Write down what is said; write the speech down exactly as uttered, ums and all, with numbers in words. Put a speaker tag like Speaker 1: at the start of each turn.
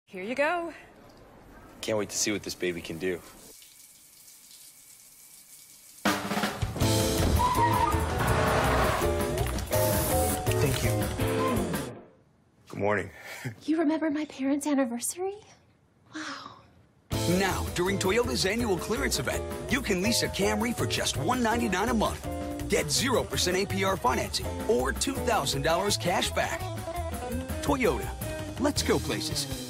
Speaker 1: Here you go.
Speaker 2: Can't wait to see what this baby can do. Thank you. Good morning.
Speaker 3: You remember my parents' anniversary? Wow.
Speaker 4: Now, during Toyota's annual clearance event, you can lease a Camry for just one ninety-nine a month. Get zero percent A P R financing or two thousand dollars cash back. Toyota. Let's go places.